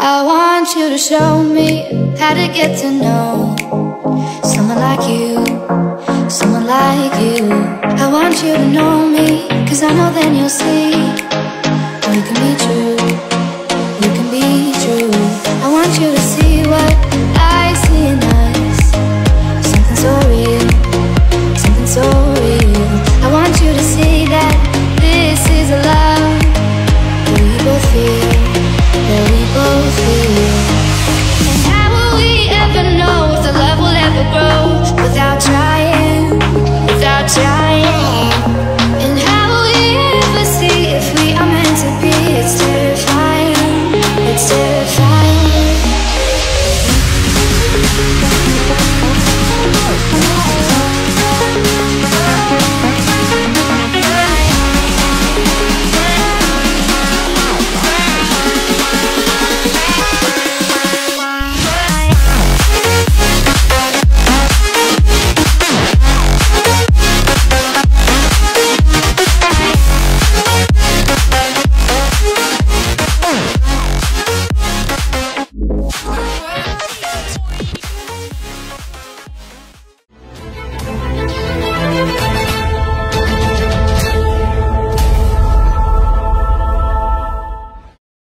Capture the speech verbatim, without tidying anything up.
I want you to show me how to get to know someone like you, someone like you. I want you to know me, cause I know then you'll see we can be true, we can be true. I want you to see